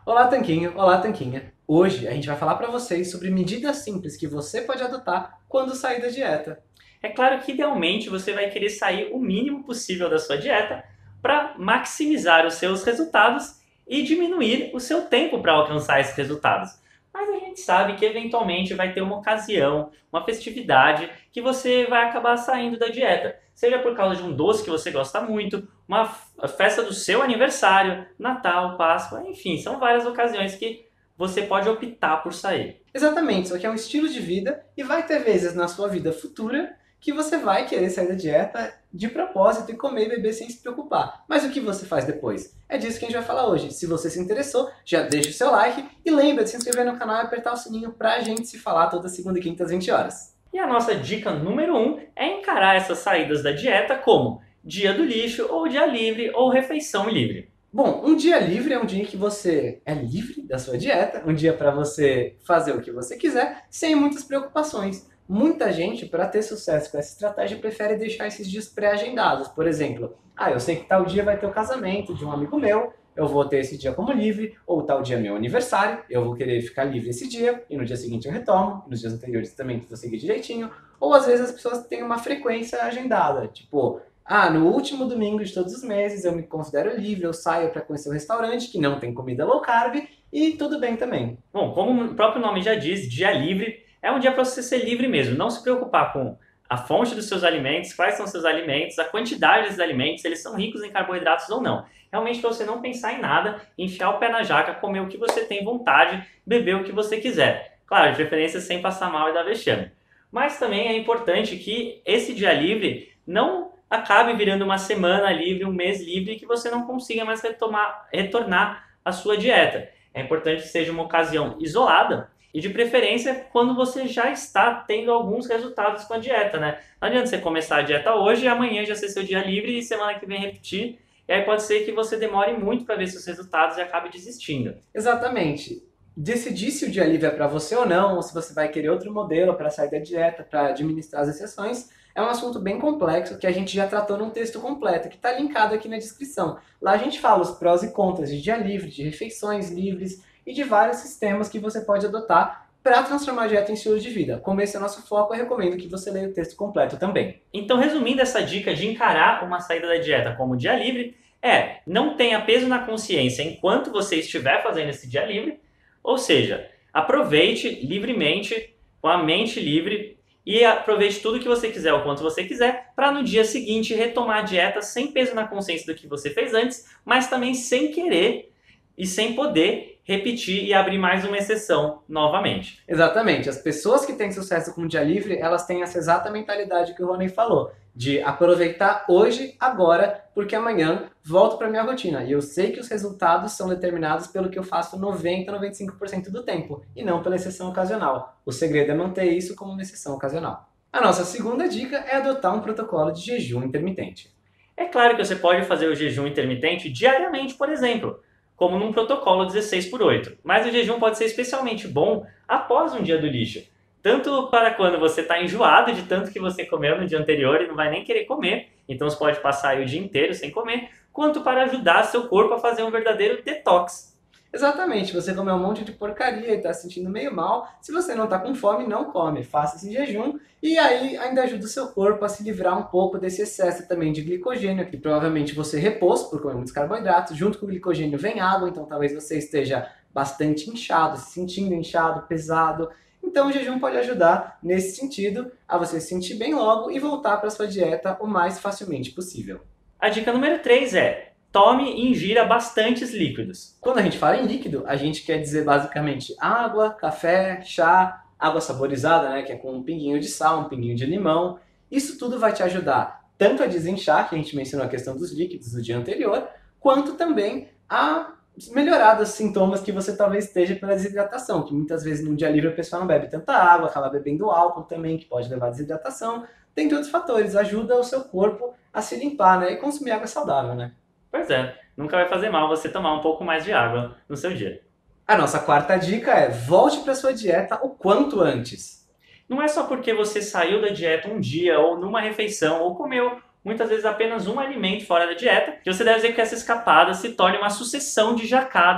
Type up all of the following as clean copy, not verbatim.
Olá, Tanquinho! Olá, Tanquinha! Hoje a gente vai falar para vocês sobre medidas simples que você pode adotar quando sair da dieta. É claro que idealmente você vai querer sair o mínimo possível da sua dieta para maximizar os seus resultados e diminuir o seu tempo para alcançar esses resultados. Mas a gente sabe que eventualmente vai ter uma ocasião, uma festividade que você vai acabar saindo da dieta. Seja por causa de um doce que você gosta muito, uma festa do seu aniversário, Natal, Páscoa, enfim, são várias ocasiões que você pode optar por sair. Exatamente, isso aqui é um estilo de vida e vai ter vezes na sua vida futura que você vai querer sair da dieta de propósito e comer e beber sem se preocupar. Mas o que você faz depois? É disso que a gente vai falar hoje. Se você se interessou, já deixa o seu like e lembra de se inscrever no canal e apertar o sininho pra gente se falar toda segunda e quinta às 20 horas. E a nossa dica número 1 é encarar essas saídas da dieta como dia do lixo, ou dia livre, ou refeição livre. Bom, um dia livre é um dia que você é livre da sua dieta, um dia para você fazer o que você quiser, sem muitas preocupações. Muita gente, para ter sucesso com essa estratégia, prefere deixar esses dias pré-agendados. Por exemplo, eu sei que tal dia vai ter o casamento de um amigo meu, eu vou ter esse dia como livre, ou tal dia é meu aniversário, eu vou querer ficar livre esse dia, e no dia seguinte eu retomo, e nos dias anteriores também vou seguir direitinho. Ou às vezes as pessoas têm uma frequência agendada, tipo, no último domingo de todos os meses eu me considero livre, eu saio para conhecer um restaurante que não tem comida low carb e tudo bem também. Bom, como o próprio nome já diz, dia livre é um dia para você ser livre mesmo, não se preocupar com a fonte dos seus alimentos, quais são os seus alimentos, a quantidade desses alimentos, se eles são ricos em carboidratos ou não. Realmente para você não pensar em nada, enfiar o pé na jaca, comer o que você tem vontade, beber o que você quiser. Claro, de preferência sem passar mal e dar vexame. Mas também é importante que esse dia livre não acabe virando uma semana livre, um mês livre, que você não consiga mais retornar à sua dieta. É importante que seja uma ocasião isolada e de preferência quando você já está tendo alguns resultados com a dieta, né? Não adianta você começar a dieta hoje e amanhã já ser seu dia livre e semana que vem repetir. E aí pode ser que você demore muito para ver seus resultados e acabe desistindo. Exatamente. Decidir se o dia livre é para você ou não, ou se você vai querer outro modelo para sair da dieta, para administrar as exceções, é um assunto bem complexo que a gente já tratou num texto completo, que está linkado aqui na descrição. Lá a gente fala os prós e contras de dia livre, de refeições livres e de vários sistemas que você pode adotar para transformar a dieta em estilo de vida. Como esse é o nosso foco, eu recomendo que você leia o texto completo também. Então, resumindo essa dica de encarar uma saída da dieta como dia livre, não tenha peso na consciência enquanto você estiver fazendo esse dia livre, ou seja, aproveite livremente, com a mente livre, e aproveite tudo que você quiser, o quanto você quiser, para no dia seguinte retomar a dieta sem peso na consciência do que você fez antes, mas também sem querer e sem poder repetir e abrir mais uma exceção novamente. Exatamente. As pessoas que têm sucesso com o dia livre, elas têm essa exata mentalidade que o Rony falou, de aproveitar hoje, agora, porque amanhã volto para minha rotina. E eu sei que os resultados são determinados pelo que eu faço 90, 95% do tempo, e não pela exceção ocasional. O segredo é manter isso como uma exceção ocasional. A nossa segunda dica é adotar um protocolo de jejum intermitente. É claro que você pode fazer o jejum intermitente diariamente, por exemplo, como num protocolo 16/8. Mas o jejum pode ser especialmente bom após um dia do lixo. Tanto para quando você está enjoado de tanto que você comeu no dia anterior e não vai nem querer comer, então você pode passar aí o dia inteiro sem comer, quanto para ajudar seu corpo a fazer um verdadeiro detox. Exatamente, você comeu um monte de porcaria e está se sentindo meio mal. Se você não está com fome, não come. Faça esse jejum e aí ainda ajuda o seu corpo a se livrar um pouco desse excesso também de glicogênio, que provavelmente você repôs por comer muitos carboidratos. Junto com o glicogênio vem água, então talvez você esteja bastante inchado, se sentindo inchado, pesado. Então o jejum pode ajudar nesse sentido a você se sentir bem logo e voltar para a sua dieta o mais facilmente possível. A dica número 3 é: tome e ingira bastantes líquidos. Quando a gente fala em líquido, a gente quer dizer basicamente água, café, chá, água saborizada, né, que é com um pinguinho de sal, um pinguinho de limão. Isso tudo vai te ajudar tanto a desinchar, que a gente mencionou a questão dos líquidos do dia anterior, quanto também a melhorar dos sintomas que você talvez esteja pela desidratação, que muitas vezes num dia livre a pessoa não bebe tanta água, acaba bebendo álcool também, que pode levar à desidratação. Tem outros fatores, ajuda o seu corpo a se limpar, né, e consumir água saudável, né. Pois é, nunca vai fazer mal você tomar um pouco mais de água no seu dia. A nossa quarta dica é volte para sua dieta o quanto antes. Não é só porque você saiu da dieta um dia, ou numa refeição, ou comeu muitas vezes apenas um alimento fora da dieta, que você deve dizer que essa escapada se torne uma sucessão de jacadas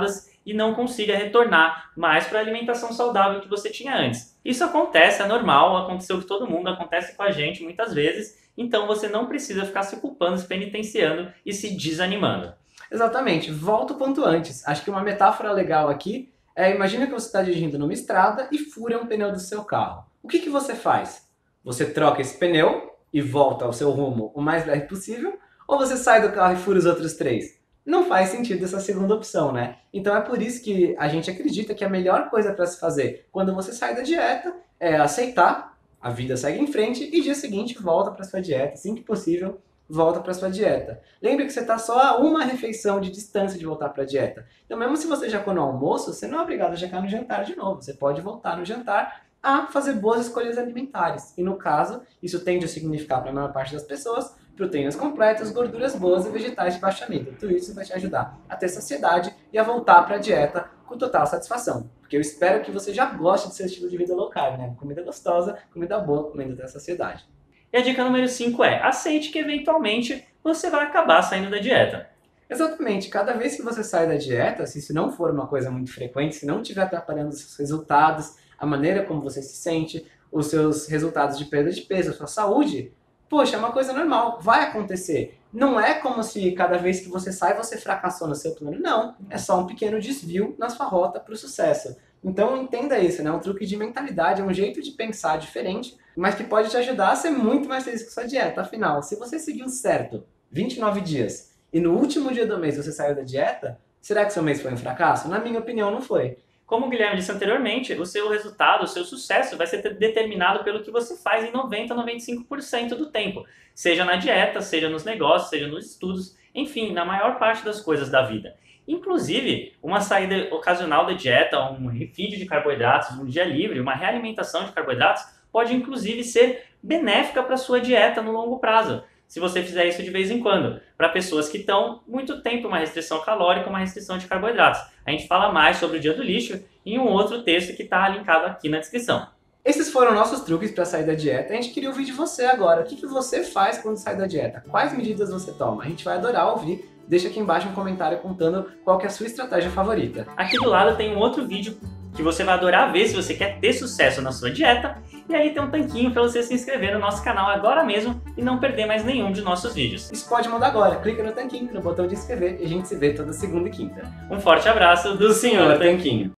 e não consiga retornar mais para a alimentação saudável que você tinha antes. Isso acontece, é normal, aconteceu com todo mundo, acontece com a gente muitas vezes, então você não precisa ficar se culpando, se penitenciando e se desanimando. Exatamente, volta o quanto antes. Acho que uma metáfora legal aqui é, imagina que você está dirigindo numa estrada e fura um pneu do seu carro. O que você faz? Você troca esse pneu e volta ao seu rumo o mais breve possível, ou você sai do carro e fura os outros 3? Não faz sentido essa segunda opção, né? Então é por isso que a gente acredita que a melhor coisa para se fazer quando você sai da dieta é aceitar, a vida segue em frente e dia seguinte volta para sua dieta, assim que possível, volta para sua dieta. Lembre que você está só a uma refeição de distância de voltar para a dieta. Então mesmo se você jacou no almoço, você não é obrigado a jacar no jantar de novo. Você pode voltar no jantar a fazer boas escolhas alimentares. E no caso, isso tende a significar para a maior parte das pessoas proteínas completas, gorduras boas e vegetais de baixo amido. Tudo isso vai te ajudar a ter saciedade e a voltar para a dieta com total satisfação. Porque eu espero que você já goste do seu estilo de vida low carb, né? Comida gostosa, comida boa, comendo da saciedade. E a dica número 5 é: aceite que eventualmente você vai acabar saindo da dieta. Exatamente. Cada vez que você sai da dieta, se isso não for uma coisa muito frequente, se não estiver atrapalhando os seus resultados, a maneira como você se sente, os seus resultados de perda de peso, a sua saúde, poxa, é uma coisa normal, vai acontecer. Não é como se cada vez que você sai, você fracassou no seu plano. Não, é só um pequeno desvio na sua rota para o sucesso. Então entenda isso, né? É um truque de mentalidade, é um jeito de pensar diferente, mas que pode te ajudar a ser muito mais feliz com a sua dieta. Afinal, se você seguiu certo 29 dias e no último dia do mês você saiu da dieta, será que seu mês foi um fracasso? Na minha opinião, não foi. Como o Guilherme disse anteriormente, o seu resultado, o seu sucesso vai ser determinado pelo que você faz em 90 a 95% do tempo. Seja na dieta, seja nos negócios, seja nos estudos, enfim, na maior parte das coisas da vida. Inclusive, uma saída ocasional da dieta, um refeed de carboidratos, um dia livre, uma realimentação de carboidratos, pode inclusive ser benéfica para a sua dieta no longo prazo, se você fizer isso de vez em quando, para pessoas que estão muito tempo uma restrição calórica, uma restrição de carboidratos. A gente fala mais sobre o dia do lixo em um outro texto que está linkado aqui na descrição. Esses foram nossos truques para sair da dieta. A gente queria ouvir de você agora. O que você faz quando sai da dieta? Quais medidas você toma? A gente vai adorar ouvir. Deixa aqui embaixo um comentário contando qual que é a sua estratégia favorita. Aqui do lado tem um outro vídeo que você vai adorar ver se você quer ter sucesso na sua dieta. E aí tem um tanquinho para você se inscrever no nosso canal agora mesmo e não perder mais nenhum de nossos vídeos. Isso pode mudar agora. Clica no tanquinho, no botão de inscrever e a gente se vê toda segunda e quinta. Um forte abraço do Sr. Tanquinho.